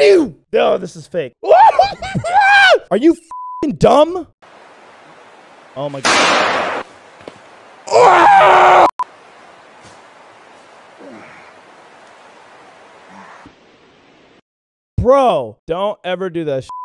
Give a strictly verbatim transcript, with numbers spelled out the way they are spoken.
you? No, this is fake. Are you f***ing dumb? Oh my god. Bro, don't ever do that shit.